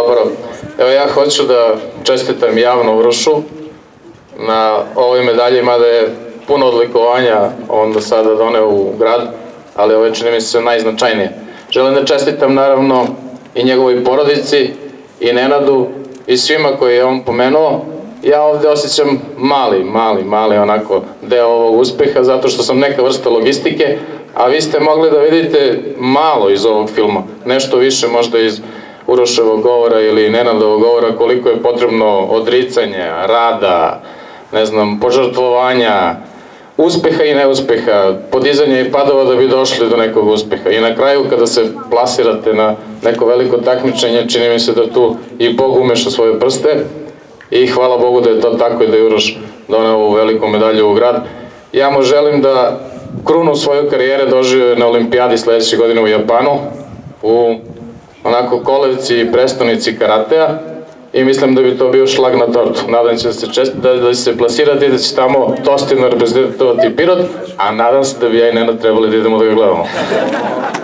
Dobro, evo ja hoću da čestitam javno Urošu na ovoj medalji, mada je puno odlikovanja on do sada doneo u grad, ali ovo je, čini mi se, najznačajnije. Želim da čestitam naravno i njegovoj porodici, i Nenadu, i svima koje je on pomenuo. Ja ovde osjećam mali onako deo ovog uspeha, zato što sam neka vrsta logistike, a vi ste mogli da vidite malo iz ovog filma, nešto više možda iz Uroševog govora ili Nenadovog govora, koliko je potrebno odricanja, rada, ne znam, požrtvovanja, uspeha i neuspeha, podizanja i padova da bi došli do nekog uspeha. I na kraju, kada se plasirate na neko veliko takmičenje, čini mi se da tu i Bog umeša svoje prste i hvala Bogu da je to tako i da je Uroš doneo ovu veliku medalju u grad. Ja mu želim da krunu svoju karijere dožive na olimpijadi sledeće godine u Japanu, u onako kolevci i prestonici karatea, i mislim da bi to bio šlag na tortu. Nadam se da će se plasirati i da će tamo dostojno reprezentovati Pirot, a nadam se da bi ja i Nenad trebali da idemo da ga gledamo.